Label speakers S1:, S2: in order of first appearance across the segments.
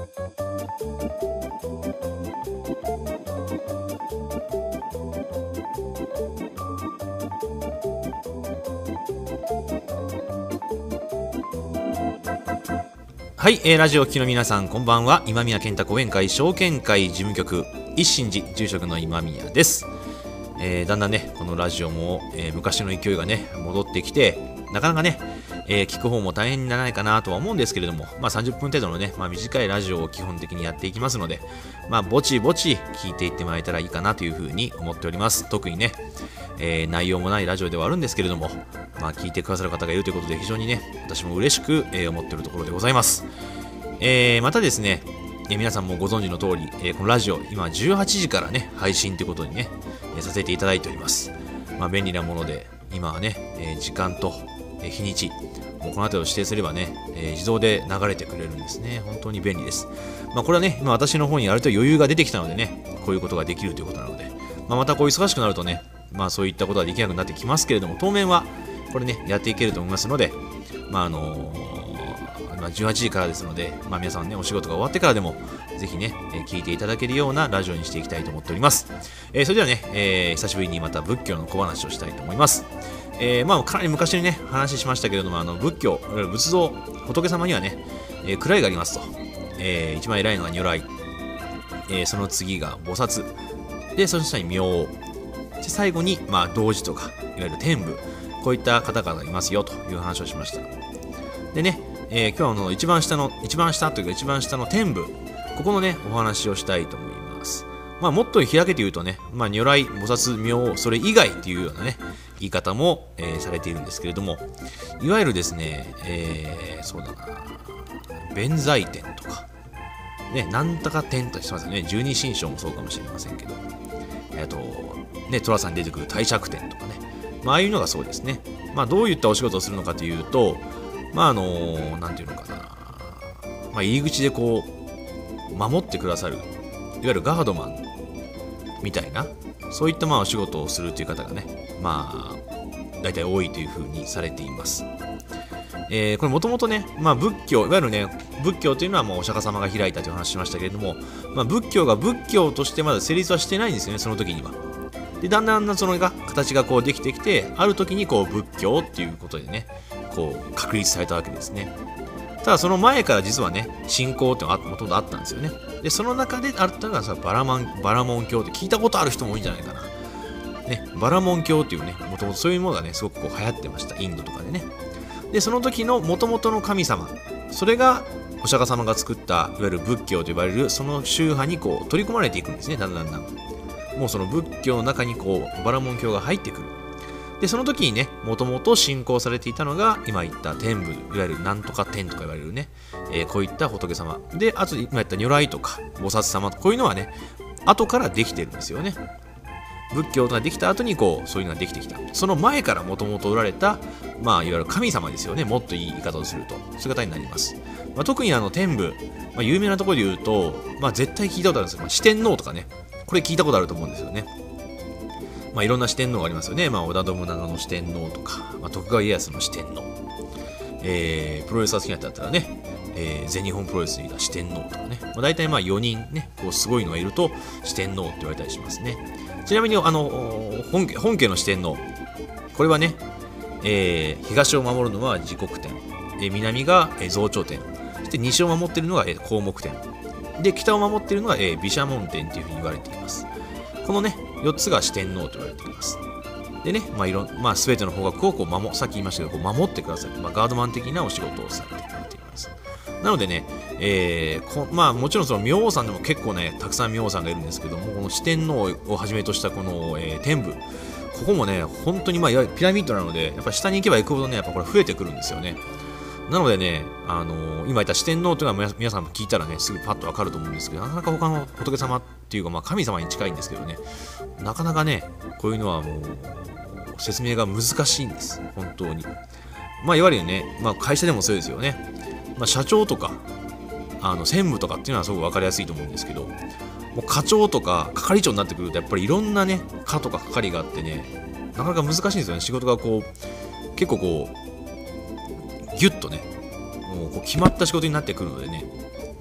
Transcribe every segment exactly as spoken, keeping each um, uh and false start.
S1: はい、えー、ラジオを聴きの皆さんこんばんは。今宮健太講演会証券会事務局一心寺住職の今宮です。えー、だんだんねこのラジオも、えー、昔の勢いがね戻ってきて、なかなかね、えー、聞く方も大変にならないかなとは思うんですけれども、まあ、さんじゅっぷん程度のね、まあ、短いラジオを基本的にやっていきますので、まあ、ぼちぼち聞いていってもらえたらいいかなというふうに思っております。特にね、えー、内容もないラジオではあるんですけれども、まあ、聞いてくださる方がいるということで非常にね私も嬉しく、えー、思っているところでございます。えー、またですね、えー、皆さんもご存知の通り、えー、このラジオ今じゅうはちじからね配信ということにね、えー、させていただいております。まあ、便利なもので今はね、えー、時間と、えー、日にちもうこの後を指定すればね、えー、自動で流れてくれるんですね。本当に便利です。まあ、これはね今私の方にあると余裕が出てきたのでねこういうことができるということなので、まあ、またこう忙しくなるとねまあそういったことはできなくなってきますけれども、当面はこれねやっていけると思いますので、まああのー、まあ、じゅうはちじからですので、まあ、皆さんねお仕事が終わってからでもぜひね、えー、聞いていただけるようなラジオにしていきたいと思っております。えー、それではね、えー、久しぶりにまた仏教の小話をしたいと思います。えー、まあかなり昔にね話しましたけれども、あの仏教仏像仏様にはね、えー、位がありますと、えー、一番偉いのが如来、えー、その次が菩薩で、その下に明王で、最後に、まあ、童子とかいわゆる天部、こういった方々がいますよという話をしました。でね、えー、今日はあの一番下の一番下というか一番下の天部、ここのねお話をしたいと思います。まあ、もっと開けて言うとね、まあ、如来菩薩明王それ以外っていうようなね言い方も、えー、されているんですけれども、いわゆるですね、えー、そうだな弁財天とかね、なんとか天としてますよね。十二神将もそうかもしれませんけど、えっとね、寅さんに出てくる帝釈天とかね、まあ、ああいうのがそうですね。まあ、どういったお仕事をするのかというと、まああのなんていうのかな、まあ、入り口でこう守ってくださるいわゆるガードマンみたいな、そういったまあお仕事をするという方がね、まあ大体多いというふうにされています。えー、これもともとね、まあ、仏教いわゆるね仏教というのはもうお釈迦様が開いたという話をしましたけれども、まあ、仏教が仏教としてまだ成立はしてないんですよね、その時には。でだんだんそのが形がこうできてきて、ある時にこう仏教っていうことでねこう確立されたわけですね。ただその前から実はね信仰っていうのがもともとあったんですよね。でその中であったのがさバラマンバラモン教って聞いたことある人も多いんじゃないかな、ね、バラモン教っていうねもともとそういうものがねすごくこう流行ってました、インドとかでね。でその時の元々の神様、それがお釈迦様が作ったいわゆる仏教と呼ばれるその宗派にこう取り込まれていくんですね。だんだんだんもうその仏教の中にこうバラモン教が入ってくる。でその時にねもともと信仰されていたのが今言った天部、いわゆるなんとか天とか言われるね、えー、こういった仏様で、あと今言った如来とか菩薩様、こういうのはね後からできてるんですよね。仏教ができた後にこうそういうのができてきた。その前からもともとおられた、まあ、いわゆる神様ですよね。もっといい言い方をするとそういう方になります。まあ、特にあの天部、まあ、有名なところで言うと、まあ、絶対聞いたことあるんですけど、まあ、四天王とかね、これ聞いたことあると思うんですよね。まあ、いろんな四天王がありますよね。まあ、織田信長の四天王とか、まあ、徳川家康の四天王、えー、プロレスが好きな人だったらね、えー、全日本プロレスにいた四天王とかね、まあ、大体まあよにんねこうすごいのがいると四天王って言われたりしますね。ちなみにあの 本, 家本家の四天王、これはね、えー、東を守るのは持国天、えー、南が、えー、増長天、そして西を守っているのが、えー、広目天で、北を守っているのが、えー、毘沙門天というふうに言われています。このねよっつが四天王と言われています。でね、まあいろまあ、全ての方角をこう守さっき言いましたけどこう守ってくださる、まあ、ガードマン的なお仕事をされているといます。なのでね、えーこまあ、もちろんその明王さんでも結構ねたくさん明王さんがいるんですけども、この四天王をはじめとしたこの、えー、天部、ここもね本当にまあいわゆるピラミッドなので、やっぱ下に行けば行くほどねやっぱこれ増えてくるんですよね。なのでね、あのー、今言った四天王というのは皆さんも聞いたらねすぐパッとわかると思うんですけど、なかなか他の仏様っていうか、まあ、神様に近いんですけどね、なかなかねこういうのはもう説明が難しいんです、本当に。まあいわゆるね、まあ、会社でもそうですよね。まあ、社長とかあの専務とかっていうのはすごく分かりやすいと思うんですけど、もう課長とか係長になってくるとやっぱりいろんなね課とか係があってね、なかなか難しいんですよね。仕事がこう結構こうギュッとねもうこう決まった仕事になってくるのでね、な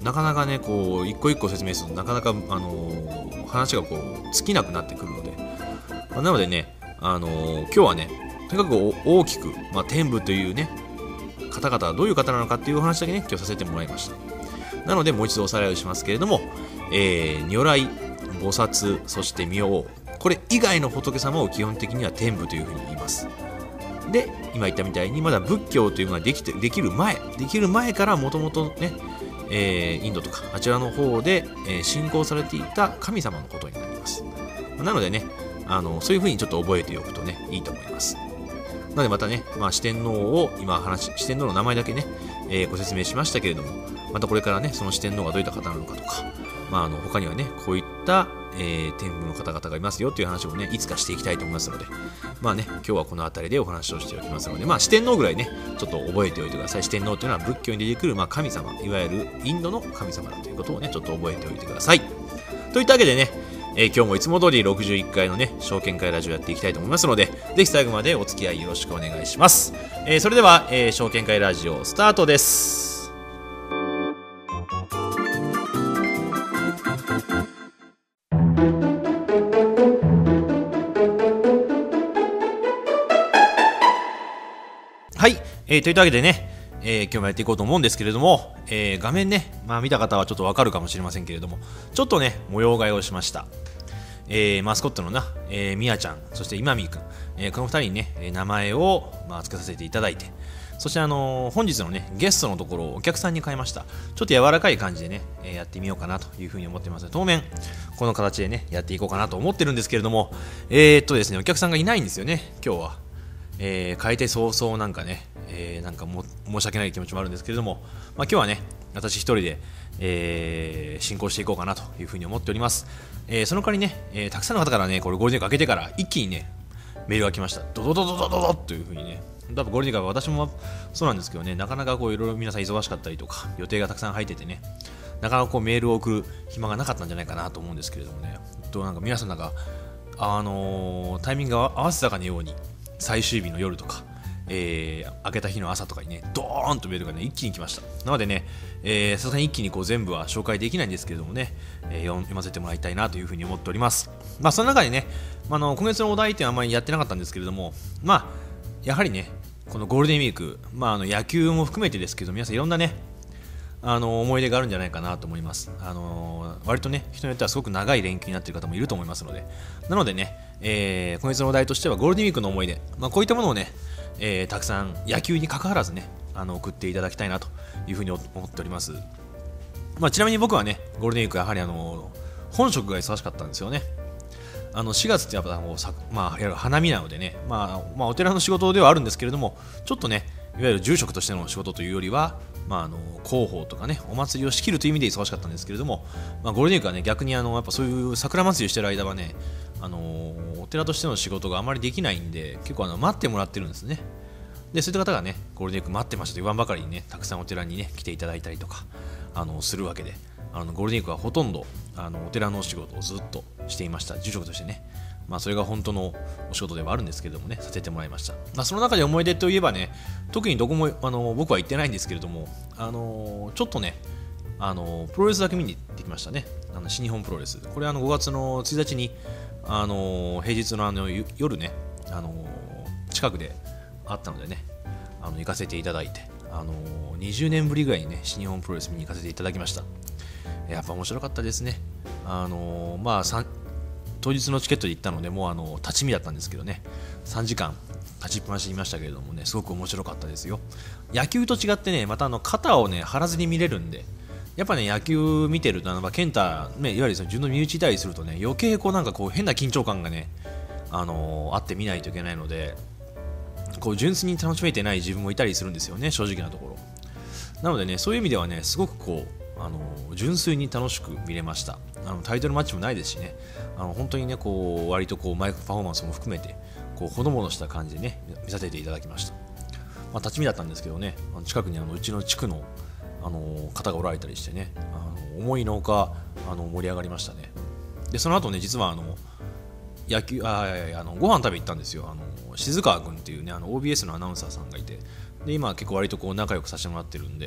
S1: なかなかねこう一個一個説明するとなかなか、あのー、話がこう尽きなくなってくるので、まあ、なのでね、あのー、今日はねとにかく大きく、まあ、天部というね方々はどういう方なのかっていうお話だけね今日させてもらいました。なのでもう一度おさらいをしますけれども、えー、如来、菩薩、そして明王、これ以外の仏様を基本的には天部というふうに言います。で、今言ったみたいにまだ仏教というのができてできる前できる前からもともとね、えー、インドとかあちらの方で、えー、信仰されていた神様のことになります。なのでね、あのそういうふうにちょっと覚えておくとねいいと思います。なのでまたね、まあ、四天王を今話四天王の名前だけね、えー、ご説明しましたけれども、またこれからねその四天王がどういった方なのかとか、まあ、あの他にはねこういった、えー、天部の方々がいますよという話をねいつかしていきたいと思いますので、まあね今日はこの辺りでお話をしておきますので、まあ四天王ぐらいねちょっと覚えておいてください。四天王というのは仏教に出てくる、まあ、神様、いわゆるインドの神様だということをねちょっと覚えておいてください。といったわけでね、えー、今日もいつも通りろくじゅういっかいのね証券会ラジオやっていきたいと思いますので、ぜひ最後までお付き合いよろしくお願いします。えー、それでは、えー、証券会ラジオスタートです。はい、えー、といったわけでね、えー、今日もやっていこうと思うんですけれども、えー、画面ね、まあ、見た方はちょっとわかるかもしれませんけれども、ちょっとね模様替えをしました。えー、マスコットのな、えー、みやちゃん、そして今みくん、えー、このふたりにね名前を、まあ、付けさせていただいて、そして、あのー、本日のねゲストのところをお客さんに変えました。ちょっと柔らかい感じでね、えー、やってみようかなというふうに思ってます。当面この形でねやっていこうかなと思ってるんですけれども、えー、っとですねお客さんがいないんですよね今日は。えー、変えて早々なんかね、えー、なんかも申し訳ない気持ちもあるんですけれども、まあ、今日はね私一人で、えー、進行していこうかなというふうに思っております。えー、その代わりね、えー、たくさんの方からねこれゴールデンウィーク明けてから一気にねメールが来ました。ドドドドドドドというふうにね、多分ゴールデンウィークは私もそうなんですけどね、なかなかこういろいろ皆さん忙しかったりとか予定がたくさん入っててね、なかなかこうメールを送る暇がなかったんじゃないかなと思うんですけれどもね、となんか皆さんなんかあのー、タイミングが合わせたかのように最終日の夜とか、えー、明けた日の朝とかにねドーンとメールがね一気に来ました。なのでね、えー、さすがに一気にこう全部は紹介できないんですけれどもね、えー、読ませてもらいたいなというふうに思っております。まあその中でね、まあ、あの今月のお題ってあんまりやってなかったんですけれども、まあやはりねこのゴールデンウィーク、まあ、あの野球も含めてですけど皆さんいろんなねあの思い出があるんじゃないかなと思います。あのー、割とね人によってはすごく長い連休になっている方もいると思いますので、なのでね、えー、今月のお題としてはゴールデンウィークの思い出、まあ、こういったものをね、えー、たくさん野球に関わらずねあの送っていただきたいなというふうに思っております。まあ、ちなみに僕はねゴールデンウィークやはりあの本職が忙しかったんですよね。あのしがつってやっぱこう、まあ、花見なのでね、まあまあ、お寺の仕事ではあるんですけれども、ちょっとねいわゆる住職としての仕事というよりは、まあ、あの広報とかねお祭りを仕切るという意味で忙しかったんですけれども、まあ、ゴールデンウィークはね逆にあのやっぱそういう桜祭りをしている間はね、あのお寺としての仕事があまりできないんで結構あの待ってもらってるんですね。でそういった方がねゴールデンウィーク待ってましたと言わんばかりにねたくさんお寺にね来ていただいたりとかあのするわけで、あのゴールデンウィークはほとんどあのお寺の仕事をずっとしていました。住職としてね、まあ、それが本当のお仕事ではあるんですけれどもねさせてもらいました。まあ、その中で思い出といえばね特にどこもあの僕は行ってないんですけれども、あのちょっとねあのプロレスだけ見に行ってきましたね。あの新日本プロレス、これあのごがつのついたちにあの平日のあの夜ねあの近くであったのでねあの行かせていただいて、あのにじゅうねんぶりぐらいにね新日本プロレス見に行かせていただきました。やっぱ面白かったですね。あのまあ当日のチケットで行ったのでもうあの立ち見だったんですけどね、さんじかん立ちっぱなしにいましたけれどもねすごく面白かったですよ。野球と違ってねまたあの肩をね張らずに見れるんで、やっぱね野球見てるとあの健太、ね、いわゆるその自分の身内いたりするとね余計こうなんかこう変な緊張感がね、あのー、あって見ないといけないので、こう純粋に楽しめてない自分もいたりするんですよね正直なところ。なのでねそういう意味ではねすごくこうあの純粋に楽しく見れました。あのタイトルマッチもないですしね、あの本当にねこう割とこうマイクパフォーマンスも含めてこうほのぼのした感じでね見させていただきました。まあ、立ち見だったんですけどね、あの近くにあのうちの地区の、あの方がおられたりしてね、あの思いのほかあの盛り上がりましたね。でその後ね実はあの野球ああのご飯食べ行ったんですよ。あの静川君っていうねあの オービーエス のアナウンサーさんがいて、で今結構割とこう仲良くさせてもらってるんで、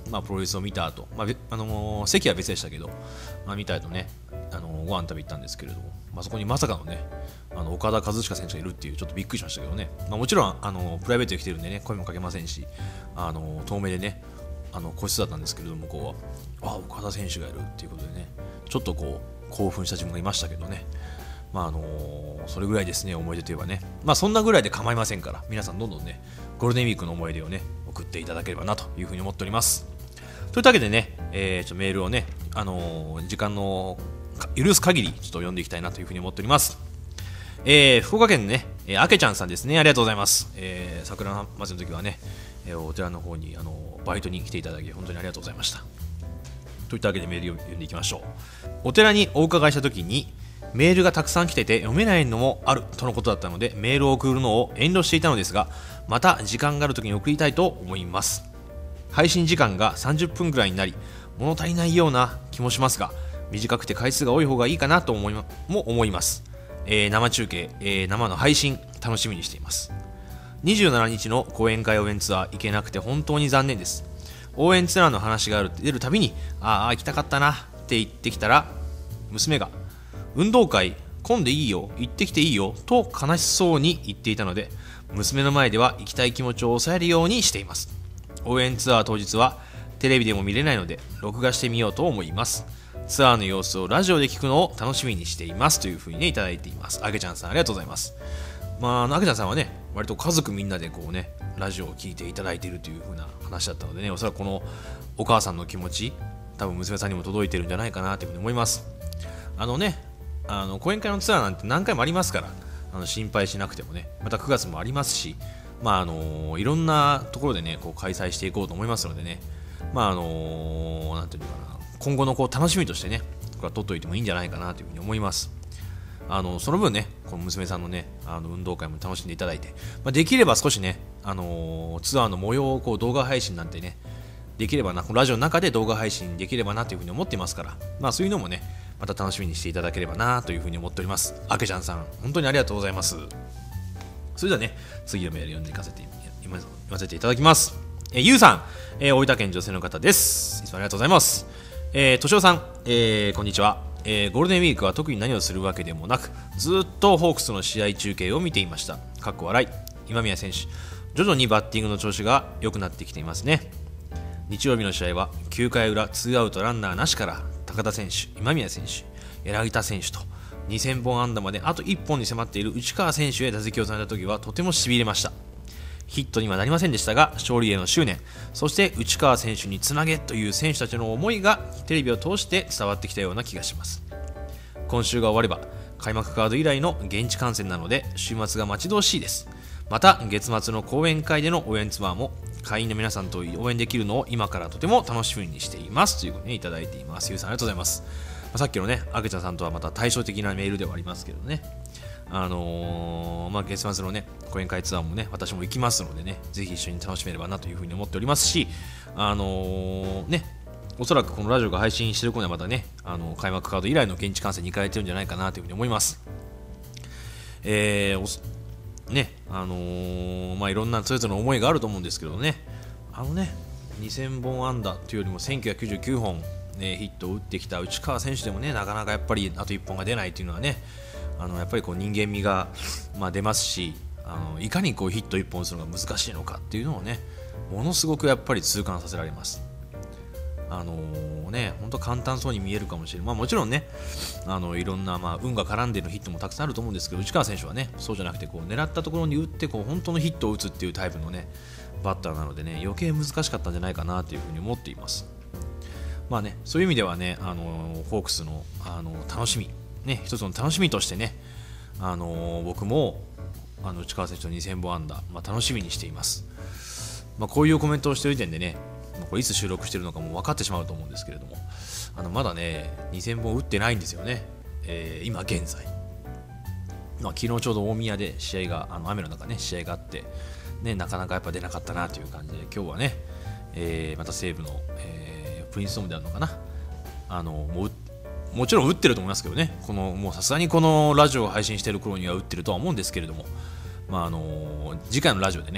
S1: まあ、プロレスを見た後、まああのー、席は別でしたけど、まあ、見た後ね、あのー、ご飯食べ行ったんですけれども、まあ、そこにまさかのね、あの岡田和親選手がいるっていうちょっとびっくりしましたけどね、まあ、もちろん、あのー、プライベートで来てるんでね、声もかけませんし、あのー、遠目でね、あの個室だったんですけれども、向こうは、あ、岡田選手がいるっていうことでね、ちょっとこう興奮した自分がいましたけどね、まああのー、それぐらいですね、思い出といえばね、まあそんなぐらいで構いませんから、皆さんどんどんね、ゴールデンウィークの思い出をね、送っていただければなというふうに思っております。というわけでね、えー、ちょっとメールをね、あのー、時間の許す限りちょっと読んでいきたいなというふうに思っております。えー、福岡県のね、えー、あけちゃんさんですね、ありがとうございます。えー、桜祭りの時はね、えー、お寺の方に、あのー、バイトに来ていただき本当にありがとうございました。といったわけでメールを読んでいきましょう。お寺にお伺いした時にメールがたくさん来てて読めないのもあるとのことだったので、メールを送るのを遠慮していたのですが、また時間がある時に送りたいと思います。配信時間がさんじゅっぷんくらいになり物足りないような気もしますが、短くて回数が多い方がいいかなと思いも思います。えー、生中継、えー、生の配信楽しみにしています。にじゅうしちにちの講演会応援ツアー行けなくて本当に残念です。応援ツアーの話がある出るたびに、ああ行きたかったなって言ってきたら、娘が運動会混んでいいよ、行ってきていいよと悲しそうに言っていたので、娘の前では行きたい気持ちを抑えるようにしています。応援ツアー当日はテレビでも見れないので録画してみようと思います。ツアーの様子をラジオで聞くのを楽しみにしていますというふうにね、いただいています。あげちゃんさんありがとうございます。まあ、あのあげちゃんさんはね、割と家族みんなでこうね、ラジオを聞いていただいているという風な話だったのでね、おそらくこのお母さんの気持ち、多分娘さんにも届いてるんじゃないかなというふうに思います。あのね、あの講演会のツアーなんて何回もありますから、あの心配しなくてもね、またくがつもありますし、まああのいろんなところでね、こう開催していこうと思いますのでね、まああのなんていうのかな、今後のこう楽しみとしてね、これは取っておいてもいいんじゃないかなというふうに思います。あのその分ね、この娘さんのね、あの運動会も楽しんでいただいて、まあ、できれば少しね、あのー、ツアーの模様をこう動画配信なんてね、できればな、このラジオの中で動画配信できればなというふうに思っていますから、まあそういうのもね、また楽しみにしていただければなというふうに思っております。あけちゃんさん、本当にありがとうございます。それではね、次のメール読んでいかせて読ませていただきます。えー、ゆうさん、えー、大分県女性の方です。いつもありがとうございます。えー、としおさん、えー、こんにちは。えー、ゴールデンウィークは特に何をするわけでもなく、ずっとホークスの試合中継を見ていました。かっこ笑い。今宮選手、徐々にバッティングの調子が良くなってきていますね。日曜日の試合はきゅうかい裏ツーアウトランナーなしから高田選手、今宮選手、柳田選手とにせんぼん安打まであといっぽんに迫っている内川選手へ打席をされた時はとてもしびれました。ヒットにはなりませんでしたが、勝利への執念、そして内川選手につなげという選手たちの思いがテレビを通して伝わってきたような気がします。今週が終われば開幕カード以来の現地観戦なので週末が待ち遠しいです。また月末の講演会での応援ツアーも会員の皆さんと応援できるのを今からとても楽しみにしていますということで、ね、いただいています。ゆうさんありがとうございます。まあ、さっきのね、あけちゃんさんとはまた対照的なメールではありますけどね、あのーまあ、月末のね講演会ツアーもね私も行きますのでね、ぜひ一緒に楽しめればなというふうに思っておりますし、あのー、ねおそらくこのラジオが配信している頃にはまたね、あの開幕カード以来の現地観戦に行かれてるんじゃないかなというふうに思います。えーねあのーまあ、いろんなそれぞれの思いがあると思うんですけどね、あのねにせんぼん安打というよりもせんきゅうひゃくきゅうじゅうきゅうほん、ね、ヒットを打ってきた内川選手でもね、なかなかやっぱりあといっぽんが出ないというのはね、あのやっぱりこう人間味が、まあ、出ますし、あのいかにこうヒットいっぽん打つのが難しいのかっていうのをね、ものすごくやっぱり痛感させられます。あのー、ね、本当簡単そうに見えるかもしれない、まあ、もちろんね、あのいろんな、まあ、運が絡んでいるヒットもたくさんあると思うんですけど、内川選手はねそうじゃなくてこう狙ったところに打ってこう本当のヒットを打つっていうタイプのねバッターなのでね、余計難しかったんじゃないかなというふうに思っています。まあね、そういう意味ではね、あのー、ホークスの、あのー、楽しみ、ね、一つの楽しみとしてね、あのー、僕もあの内川選手のにせんぼん安打、まあ、楽しみにしています。まあ、こういうコメントをしている時点でね、これいつ収録しているのかも分かってしまうと思うんですけれども、あのまだねにせんぼん打ってないんですよね、えー、今現在、まあ、昨日ちょうど大宮で試合があの雨の中ね試合があって、ね、なかなかやっぱ出なかったなという感じで、今日はね、えー、また西武の、えー、プリンストームであるのかな、あのもうもちろん打ってると思いますけどね、このもうさすがにこのラジオを配信している頃には打ってるとは思うんですけれども、まああの次回のラジオでね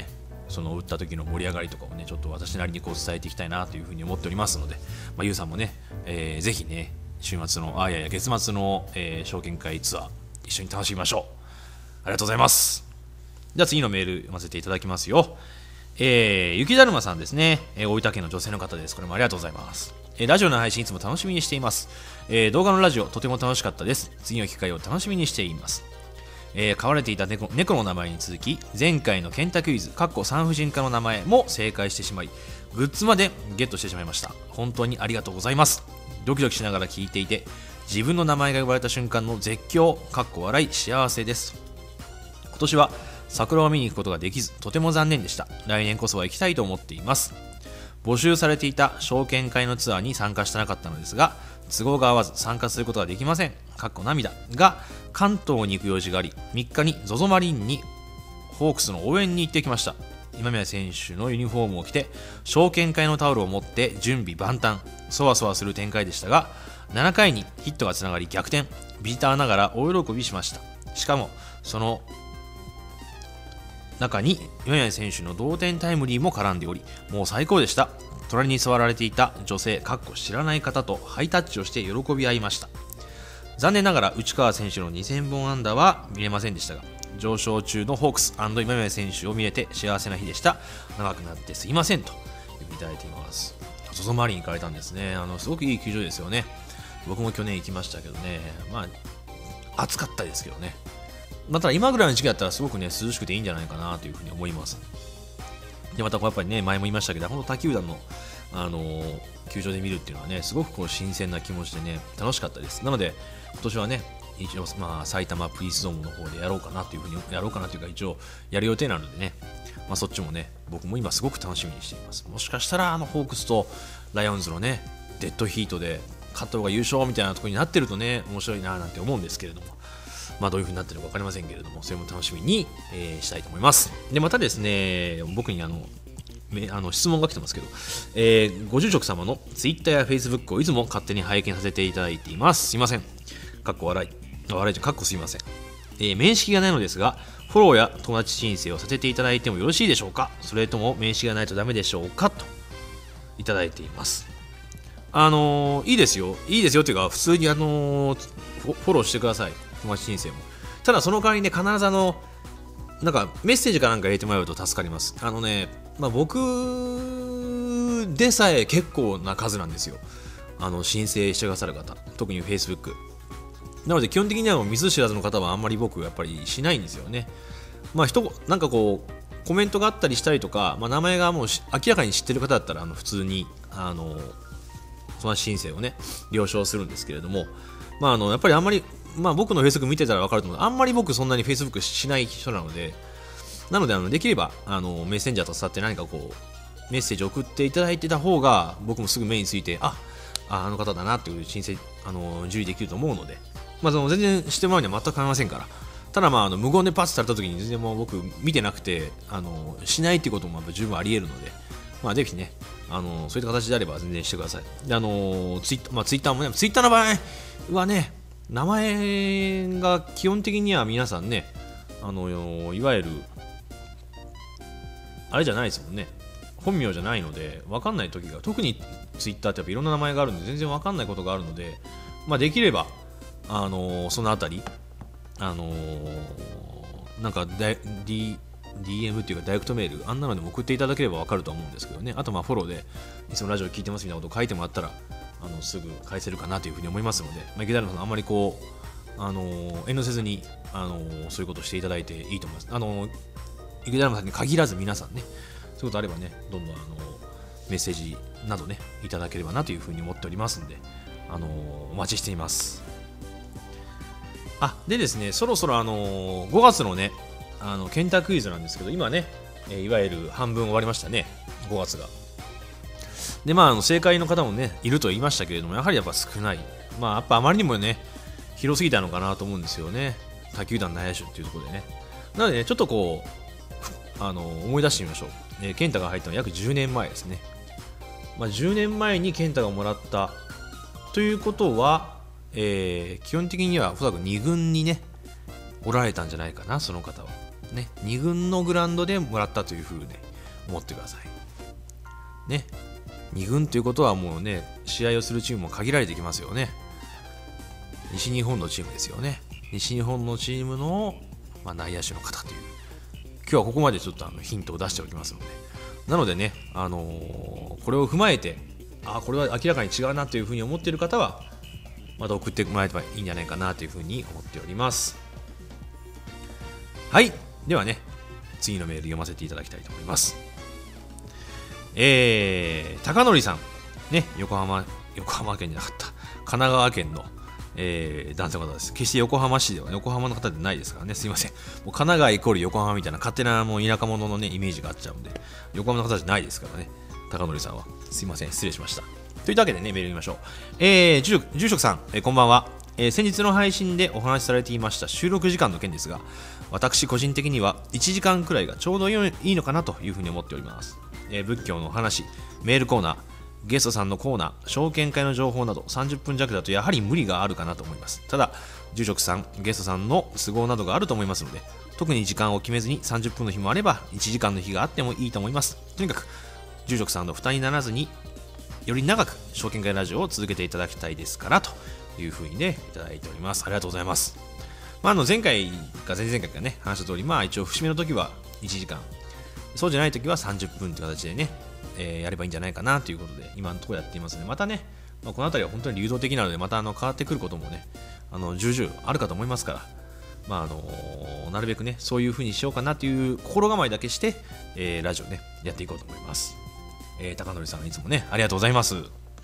S1: その打った時の盛り上がりとかをねちょっと私なりにこう伝えていきたいなというふうに思っておりますので、まあ、ゆうさんもね、えー、ぜひね週末のあいやいや月末の、えー、証券会ツアー一緒に楽しみましょう。ありがとうございます。じゃあ次のメール読ませていただきますよ。えー、雪だるまさんですね、えー、大分県の女性の方です。これもありがとうございます。えー、ラジオの配信いつも楽しみにしています。えー、動画のラジオとても楽しかったです。次の機会を楽しみにしています。えー、飼われていた 猫, 猫の名前に続き前回のケンタクイズかっこ産婦人科の名前も正解してしまいグッズまでゲットしてしまいました。本当にありがとうございます。ドキドキしながら聞いていて自分の名前が呼ばれた瞬間の絶叫かっこ笑い幸せです。今年は桜を見に行くことができずとても残念でした。来年こそは行きたいと思っています。募集されていた証券会のツアーに参加してなかったのですが都合が合わず参加することができません。かっこ涙が関東に行く用事がありみっかに ゾゾ マリンにホークスの応援に行ってきました。今宮選手のユニフォームを着て証券会のタオルを持って準備万端、そわそわする展開でしたがななかいにヒットがつながり逆転、ビジターながら大喜びしました。しかもその中に今宮選手の同点タイムリーも絡んでおりもう最高でした。隣に座られていた女性かっこ知らない方とハイタッチをして喜び合いました。残念ながら内川選手のにせんぼん安打は見れませんでしたが上昇中のホークス&今宮選手を見れて幸せな日でした。長くなってすいませんといただいています。ゾゾマリン行かれたんですね。あのすごくいい球場ですよね。僕も去年行きましたけどね、まあ暑かったですけどね。また今ぐらいの時期だったらすごくね涼しくていいんじゃないかなというふうに思います。でまたやっぱりね前も言いましたけど本当他球団の、あのー、球場で見るっていうのはねすごくこう新鮮な気持ちでね楽しかったです。なので今年はね一応、まあ、埼玉プリンスドームの方でやろうかなというふうにやろうかなというか一応やる予定なのでね、まあ、そっちもね僕も今すごく楽しみにしています。もしかしたらあのホークスとライオンズのねデッドヒートで加藤が優勝みたいなところになってるとね面白いななんて思うんですけれども、まあどういう風になってるか分かりませんけれどもそれも楽しみに、えー、したいと思います。でまたですね僕にあのあの質問が来てますけど、えー、ご住職様のツイッターやフェイスブックをいつも勝手に拝見させていただいています。すいません。かっこ笑い笑いじゃかっこすいません、えー、面識がないのですがフォローや友達申請をさせていただいてもよろしいでしょうか。それとも面識がないとダメでしょうかといただいています。あのー、いいですよいいですよというか普通にあのー、フォローしてください。友達申請もただその代わりね必ずあのなんかメッセージかなんか入れてもらうと助かります。あのね、まあ、僕でさえ結構な数なんですよあの申請してくださる方、特に Facebook なので基本的には見ず知らずの方はあんまり僕やっぱりしないんですよね。まあ人なんかこうコメントがあったりしたりとか、まあ、名前がもう明らかに知ってる方だったらあの普通にあのその申請をね了承するんですけれども、まああのやっぱりあんまりまあ僕の Facebook 見てたら分かると思う。あんまり僕そんなに Facebook しない人なので、なのであのできればあのメッセンジャーと伝って何かこうメッセージを送っていただいてた方が僕もすぐ目についてあああの方だなという申請あの受理できると思うので、まあその全然してもらうには全く構いませんから。ただまああの無言でパスされた時に全然もう僕見てなくてあのしないっていうこともやっぱ十分あり得るので、まあぜひねあのそういった形であれば全然してください。であのツイッター、まあ、ツイッターもねツイッターの場合はね名前が基本的には皆さんねあのいわゆるあれじゃないですもんね、本名じゃないので分かんない時が特にツイッターってやっぱいろんな名前があるんで全然分かんないことがあるので、まあ、できればあのそのあたりあのなんか Dディーエム っていうかダイレクトメールあんなのでも送っていただければ分かると思うんですけどね。あとまあフォローでいつもラジオ聞いてますみたいなことを書いてもらったらあのすぐ返せるかなというふうに思いますので、まあ、池田さんあんまりこう、あのー、遠慮せずに、あのー、そういうことをしていただいていいと思います。あのー、池田さんに限らず皆さんねそういうことあればねどんどん、あのー、メッセージなどねいただければなというふうに思っておりますので、あのー、お待ちしています。あでですねそろそろ、あのー、ごがつのねあのケンタクイズなんですけど今ね、えー、いわゆる半分終わりましたねごがつが。でまあ、あの正解の方もねいると言いましたけれどもやはりやっぱ少ない、まあ、やっぱあまりにもね広すぎたのかなと思うんですよね他球団内野手っていうところでね。なのでねちょっとこうあの思い出してみましょう、えー、健太が入ったのは約じゅうねんまえですね、まあ、じゅうねんまえに健太がもらったということは、えー、基本的にはおそらくに軍にねおられたんじゃないかなその方はねに軍のグラウンドでもらったというふうで思ってくださいね。に軍ということはもうね、試合をするチームも限られてきますよね。西日本のチームですよね。西日本のチームの、まあ、内野手の方という、今日はここまでちょっとあのヒントを出しておきますので、なのでね、あのー、これを踏まえて、あ、これは明らかに違うなというふうに思っている方はまた送ってもらえればいいんじゃないかなというふうに思っております。はい、ではね、次のメール読ませていただきたいと思います。えー、高則さんね、横浜横浜県じゃなかった神奈川県の、えー、男性の方です。決して横浜市では横浜の方でないですからね、すいません。もう神奈川イコール横浜みたいな勝手なもう田舎者のねイメージがあっちゃうんで、横浜の方じゃないですからね、高則さんは。すいません、失礼しました。というわけでね、メール見ましょう。えー、住住職さん、えー、こんばんは。えー、先日の配信でお話しされていました収録時間の件ですが、私個人的にはいちじかんくらいがちょうどいいのかなというふうに思っております。えー、仏教の話、メールコーナー、ゲストさんのコーナー、証券会の情報などさんじゅっぷん弱だとやはり無理があるかなと思います。ただ、住職さん、ゲストさんの都合などがあると思いますので、特に時間を決めずにさんじゅっぷんの日もあればいちじかんの日があってもいいと思います。とにかく、住職さんの負担にならずにより長く証券会ラジオを続けていただきたいですからというふうにね、いただいております。ありがとうございます。まあ、あの前回か前々回かね、話した通り、まあ一応節目の時はいちじかん、そうじゃない時はさんじゅっぷんという形でね、えー、やればいいんじゃないかなということで、今のところやっていますので、またね、まあ、この辺りは本当に流動的なので、またあの変わってくることもね、あの重々あるかと思いますから、まああのー、なるべくね、そういうふうにしようかなという心構えだけして、えー、ラジオね、やっていこうと思います。えー、高則さん、いつもね、ありがとうございます。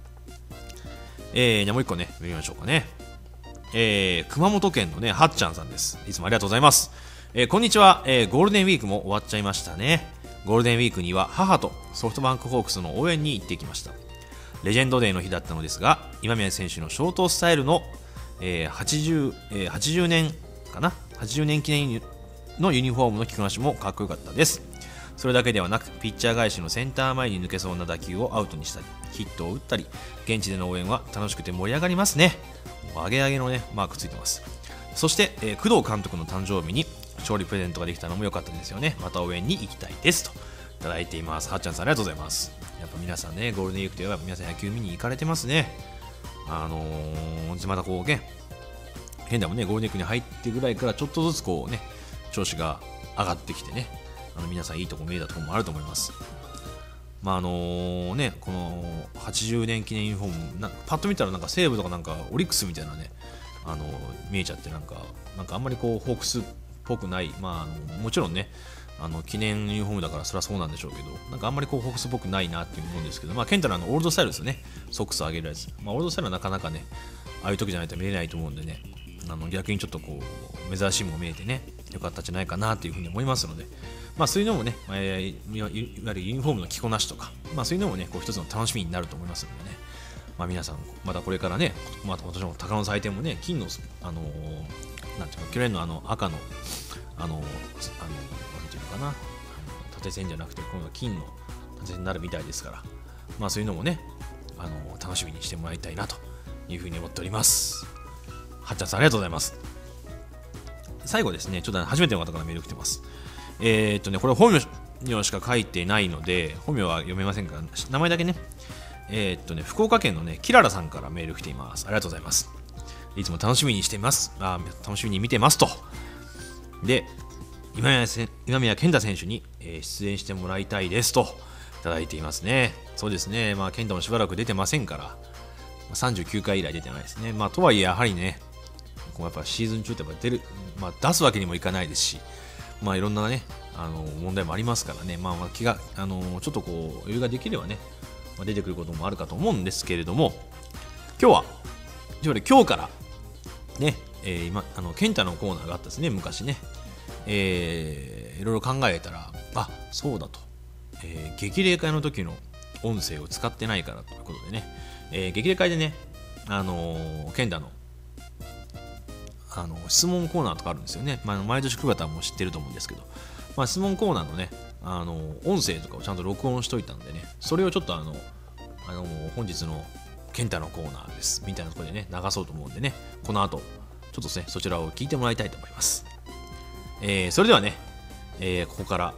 S1: えー、じゃあもう一個ね、見ましょうかね。えー、熊本県のね、はっちゃんさんです。いつもありがとうございます。えー、こんにちは、えー。ゴールデンウィークも終わっちゃいましたね。ゴールデンウィークには母とソフトバンクホークスの応援に行ってきました。レジェンドデーの日だったのですが、今宮選手のショートスタイルの、えー 80, えー、はちじゅうねんかなはちじゅうねん記念のユニフォームの着こなしもかっこよかったです。それだけではなく、ピッチャー返しのセンター前に抜けそうな打球をアウトにしたり、ヒットを打ったり、現地での応援は楽しくて盛り上がりますね。もう上げ上げのね、マークついてます。そして、えー、工藤監督の誕生日に勝利プレゼントができたのも良かったですよね。また応援に行きたいですといただいています。はっちゃんさん、ありがとうございます。やっぱ皆さんね、ゴールデンウィークといえば皆さん野球見に行かれてますね。あのー、またこうね、現在もね、ゴールデンウィークに入ってぐらいからちょっとずつこうね、調子が上がってきてね、あの皆さんいいとこ見えたところもあると思います。まああのね、このはちじゅうねん記念ユニフォーム、なパッと見たらなんか西武とかなんかオリックスみたいなね、あの見えちゃって、なんかなんかあんまりこうホークスっぽくない、まあ、あのもちろんね、あの記念ユニフォームだからそりゃそうなんでしょうけど、なんかあんまりこうホークスっぽくないなっていう思うんですけど、まあケンタのあのオールドスタイルですよね、ソックス上げるやつ、まあオールドスタイルはなかなかね、ああいう時じゃないと見れないと思うんでね、あの逆にちょっとこう珍しいも見えてね、よかったんじゃないかなというふうに思いますので、まあそういうのもね、えー、いわゆるユニフォームの着こなしとか、まあそういうのもね、こう一つの楽しみになると思いますのでね、まあ皆さん、またこれからね、まあ私も鷹の祭典もね、金の、あのー、なんていうか、去年のあの赤の、あのー、あのー、なんていうのかな、縦線じゃなくて、今度は金の縦線になるみたいですから、まあそういうのもね、あのー、楽しみにしてもらいたいなというふうに思っております。はっちゃんさん、ありがとうございます。最後ですね、ちょっと初めての方からメール来てます。えー、っとね、これ本名しか書いてないので、本名は読めませんが、名前だけね、えー、っとね、福岡県のね、キララさんからメール来ています。ありがとうございます。いつも楽しみにしています。あ楽しみに見てますと。で、今宮せ今宮健太選手に、えー、出演してもらいたいですといただいていますね。そうですね、まあ、健太もしばらく出てませんから、さんじゅうきゅうかい以来出てないですね。まあ、とはいえ、やはりね、こうやっぱシーズン中ってやっぱ出る、まあ、出すわけにもいかないですし、まあ、いろんなね、あの問題もありますからね、まあ、まあ気があのちょっとこう余裕ができればね、まあ、出てくることもあるかと思うんですけれども、今日は今日からね、えー、今あのケンタのコーナーがあったですね、昔ね、えー、いろいろ考えたら、あ、そうだと、えー、激励会の時の音声を使ってないからということでね、えー、激励会でね、あのー、ケンタのあの質問コーナーとかあるんですよね。まあ、毎年来る方はもう知ってると思うんですけど、まあ、質問コーナーのね、あの音声とかをちゃんと録音しといたんでね、それをちょっとあの、あの本日のケンタのコーナーですみたいなところでね、流そうと思うんでね、この後、ちょっとね、そちらを聞いてもらいたいと思います。えー、それではね、えー、ここから、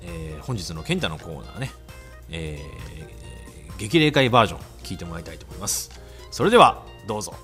S1: えー、本日の健太のコーナーね、えー、激励会バージョン聞いてもらいたいと思います。それではどうぞ。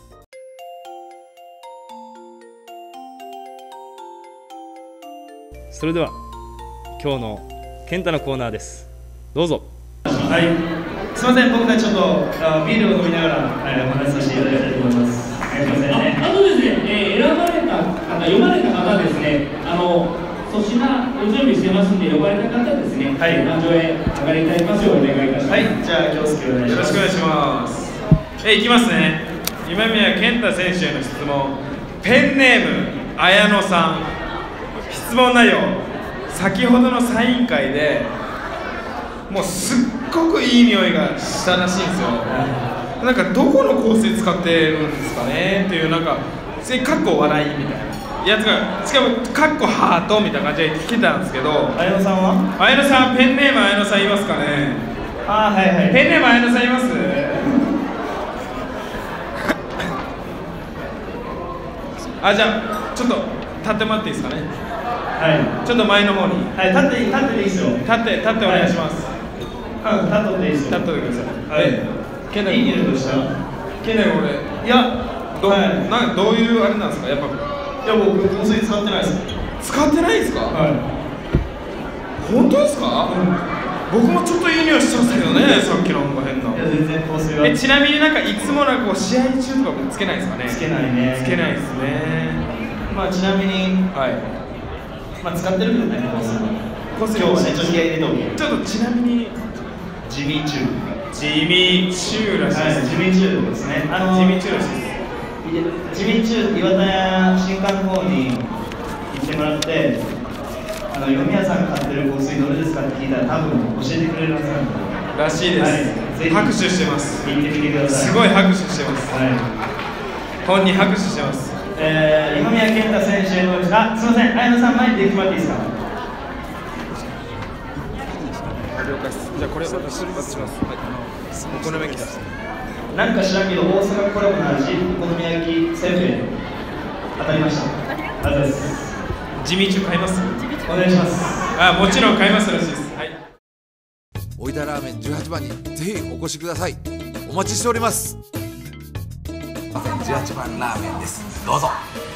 S2: それでは今日の健太のコーナーです。どうぞ。
S3: はい、すみません、僕たちちょっとビールを飲みながら、はい、お話しさせていただきたいと思います。お願いしますね。
S4: ああとですね、えー、選ばれた方、読まれた方ですね、あの粗品お準備してますんで、呼ばれた方ですね、はい、壇上へ上がりいただきますようお願いいたします。
S3: はい、じゃあ京介お願いします。
S5: よろしくお願いします。え、いきますね。今宮健太選手への質問。ペンネーム綾野さん。質問内容。先ほどのサイン会でもうすっごくいい匂いがしたらしいんですよ。なんかどこの香水使ってるんですかねっていう、なんかかっこ笑いみたいなやつが、しかもかっこハートみたいな感じで聞けたんですけど、
S3: 綾野さんは
S5: 綾野さん、ペンネーム綾野さんいますかね。
S3: あー、はいはい。
S5: ペンネーム綾野さんいます？あ、じゃあちょっと立ってもらっていいですかね。
S3: はい、
S5: ちょっと前の方に。
S3: はい、立って立ってでいいですよ。
S5: 立って立ってお願いします。
S3: はい、うん、立っとっていいですよ。
S5: 立っとってください。
S3: はい。
S5: ケン
S3: いい匂いとしたら。
S5: ケンナ俺、いや、どう、はい、なんどういうあれなんですか、やっぱ。
S3: いや、僕香水使ってないです。
S5: 使ってないですか。
S3: はい。
S5: 本当ですか。うん、僕もちょっといい匂いしたんですけどね、さっきのなんか変な。
S3: いや、全然香水は。
S5: え、ちなみになんかいつもなんかこう試合中とかつけないですかね。
S3: つけないね。
S5: つけないですね。
S3: まあちなみに、
S5: はい。
S3: まあ使ってるけどね、香水は。
S5: 香水
S3: 今日はね、ちょっと気合い入れとく。
S5: ちょっとちなみに
S3: 地味中。
S5: 地味中らしいです。
S3: はい、地味中ですね。あの
S5: 地味中らしいです。
S3: 地味中、岩田屋新館の方に行ってもらって、あの読宮さんが買ってる香水どれですかって聞いたら、多分教えてくれるはずなんで。
S5: らしいです。はい、拍手してます。
S3: 行ってみてください。
S5: すごい拍手してます。
S3: はい。
S5: 本人拍手してます。
S3: えー、今宮健太選手への、あ、すみません、綾野さん前に出てもらっていいですか。
S5: 了解です。じゃあこれ私します。はい、あのお好み焼きです。
S3: なんか知らんけど大阪コラボの味、お好み焼きせんべい当たりました。ありがとうございます。
S5: 地味中買います。
S3: お願いします。
S5: あ、もちろん買いますらしいです。はい。
S6: おいだラーメンじゅうはちばんにぜひお越しください。お待ちしております。じゅうはちばんラーメンです。どうぞ。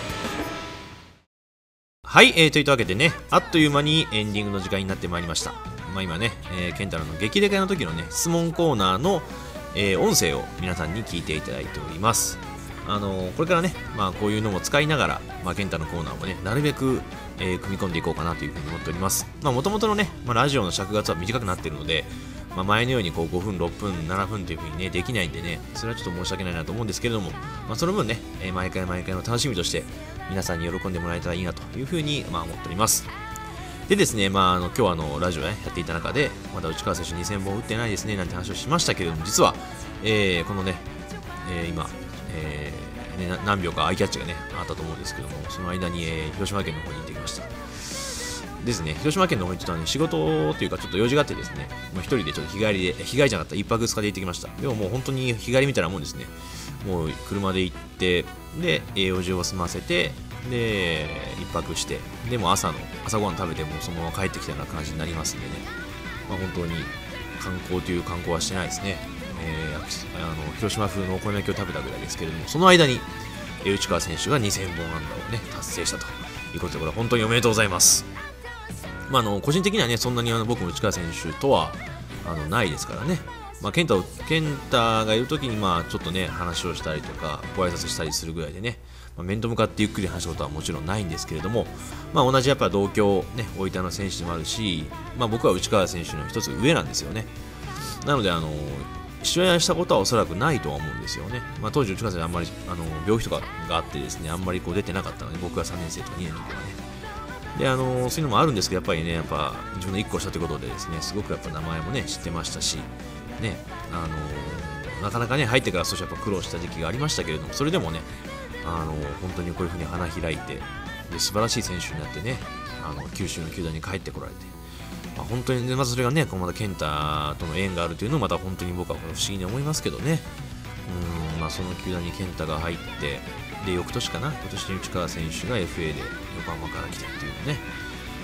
S1: はい、えー、というわけでね、あっという間にエンディングの時間になってまいりました。まあ、今ね、えー、ケンタロウの激レカの時のね質問コーナーの、えー、音声を皆さんに聞いていただいております。あのー、これからね、まあ、こういうのも使いながら、まあ、ケンタのコーナーもねなるべく、えー、組み込んでいこうかなというふうに思っております。まあ、もともとのね、まあ、ラジオの尺月は短くなっているので、まあ、前のようにこうごふん、ろっぷん、ななふんというふうにねできないんでね、それはちょっと申し訳ないなと思うんですけれども、まあ、その分ね、えー、毎回毎回の楽しみとして皆さんに喜んでもらえたらいいなというふうに、まあ、思っております。でですね、まあ、あの今日はあのラジオ、ね、やっていた中で、まだ内川選手にせんぼん打ってないですねなんて話をしましたけれども、実は、えー、このね、えー、今、えーね、何秒かアイキャッチがねあったと思うんですけども、その間に、えー、広島県の方に行ってきました。ですね、広島県の方にちょっと、ね、仕事というかちょっと用事があってですね、もう一人でちょっと日帰りで、日帰りじゃなかった、一泊二日で行ってきました。でももう本当に日帰りみたいなもんですね。もう車で行って、で、用事を済ませて、で、一泊して、でも朝の、朝ごはん食べてもうそのまま帰ってきたような感じになりますんでね、まあ、本当に観光という観光はしてないですね。えー、あの広島風のお好み焼きを食べたぐらいですけれども、その間に、えー、内川選手がにせんぼん安打をね、達成したということで、これは本当におめでとうございます。まあ、あの個人的にはね、そんなにあの僕も内川選手とはあのないですからね、まあ、健太健太がいるときにまあちょっとね話をしたりとかご挨拶したりするぐらいでね、まあ、面と向かってゆっくり話したことはもちろんないんですけれども、まあ、同じやっぱ同郷、ね、大分の選手でもあるし、まあ、僕は内川選手の一つ上なんですよね。なのであの試合したことはおそらくないとは思うんですよね。まあ、当時内川選手はあんまりあの病気とかがあってですね、あんまりこう出てなかったので、僕がさんねん生とかにねんの時はね。であのそういうのもあるんですけど、やっぱりね、やっぱ自分のいっこ下ということでですね、すごくやっぱ名前もね知ってましたし、ね、あのなかなかね入ってから少しやっぱ苦労した時期がありましたけれども、それでもね、あの本当にこういう風に花開いて、で素晴らしい選手になってね、あの九州の球団に帰ってこられて、まあ、本当に、ね、まずそれがね、こうまた健太との縁があるというのをまた本当に僕は不思議に思いますけどね。うん、まあ、その球団に健太が入って、で翌年かな、今年に内川選手が エフエー で横浜から来てっていうのね、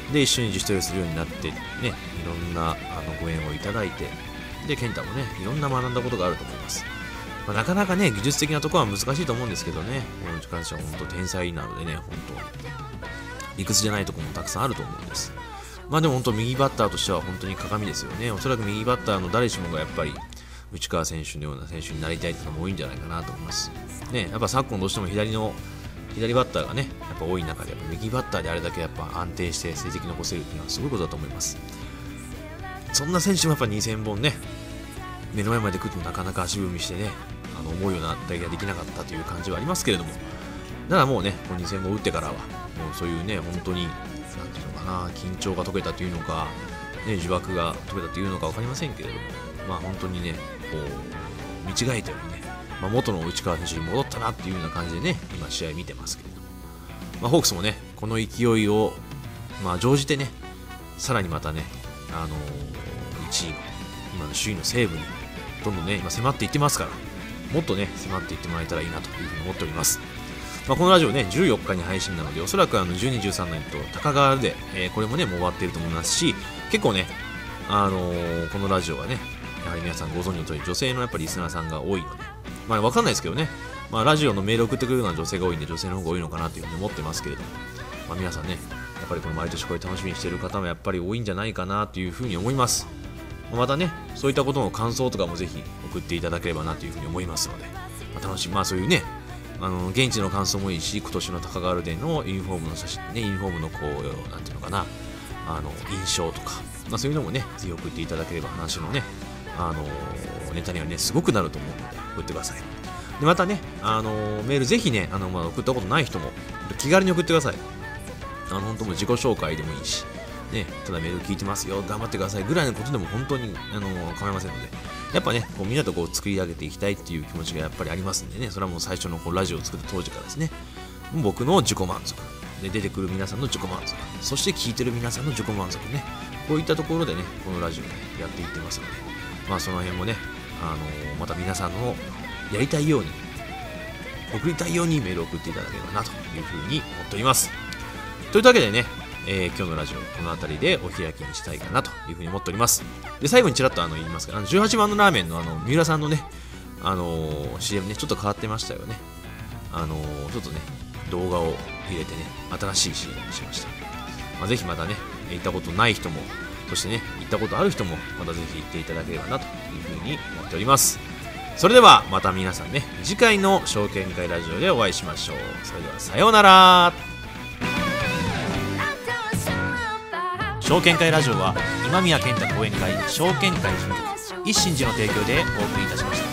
S1: で一緒に自主トレするようになってね、いろんなあのご縁をいただいて、で健太もねいろんな学んだことがあると思います。まあ、なかなかね技術的なところは難しいと思うんですけどね、この内川選手は本当天才なのでね、本当理屈じゃないところもたくさんあると思うんです。まあでも本当右バッターとしては本当に鏡ですよね。おそらく右バッターの誰しもがやっぱり内川選手のような選手になりたいというのも多いんじゃないかなと思いますね。やっぱ昨今どうしても左の左バッターがねやっぱ多い中で、やっぱ右バッターであれだけやっぱ安定して成績残せるっていうのはすごいことだと思います。そんな選手もやっぱにせんぼんね目の前まで来るとなかなか足踏みしてね、あの思うような打撃ができなかったという感じはありますけれども、だからもうねこのにせんぼん打ってからはもうそういうね本当になんていうのかな、緊張が解けたというのか、ね、呪縛が解けたというのか分かりませんけれども、まあ本当にねこう見違えたようにね、まあ、元の内川選手に戻ったなっていうような感じでね今試合見てますけれども、まあ、ホークスもねこの勢いをまあ乗じてねさらにまたねあのー、いちいの今の首位の西武にどんどんね今迫っていってますから、もっとね迫っていってもらえたらいいなというふうに思っております。まあ、このラジオねじゅうよっかに配信なので、おそらくあのじゅうに、じゅうさんねんと高川で、えー、これもねもう終わっていると思いますし、結構ねあのー、このラジオはねやはり皆さんご存知の通り女性のやっぱりリスナーさんが多いので、まあ分かんないですけどね、まあ、ラジオのメールを送ってくれるような女性が多いんで女性の方が多いのかなというふうに思ってますけれども、まあ、皆さんねやっぱりこの毎年これ楽しみにしている方もやっぱり多いんじゃないかなというふうに思います。またねそういったことの感想とかもぜひ送っていただければなというふうに思いますので、まあ、楽しみ、まあそういうねあの現地の感想もいいし、今年の高川でのユニフォームの写真ね、ユニフォームのこうなんていうのかな、あの印象とか、まあ、そういうのもねぜひ送っていただければ話のねあのネタにはねすごくなると思うので送ってください。でまたねあのメールぜひねあの、まあ、送ったことない人も気軽に送ってください。あの本当も自己紹介でもいいし、ね、ただメール聞いてますよ頑張ってくださいぐらいのことでも本当にあの構いませんので、やっぱねこうみんなとこう作り上げていきたいっていう気持ちがやっぱりありますんでね、それはもう最初のこうラジオを作った当時からですね、僕の自己満足で出てくる皆さんの自己満足、そして聞いてる皆さんの自己満足ね、こういったところでねこのラジオで、ね、やっていってますので、まあその辺もねあのまた皆さんのやりたいように送りたいようにメールを送っていただければなというふうに思っております。というわけでね、えー、今日のラジオこの辺りでお開きにしたいかなというふうに思っております。で最後にちらっとあの言いますが、あのじゅうはちばんのラーメンのあの三浦さんのね、あのー、シーエム ねちょっと変わってましたよね。あのー、ちょっとね動画を入れてね新しい シーエム にしました。まあ、ぜひまたね行ったことない人も、そしてね行ったことある人もまたぜひ行っていただければなというふうに思っております。それではまた皆さんね次回の証券会ラジオでお会いしましょう。それではさようなら。証券会ラジオは今宮健太講演会証券会事務局一心寺の提供でお送りいたしました。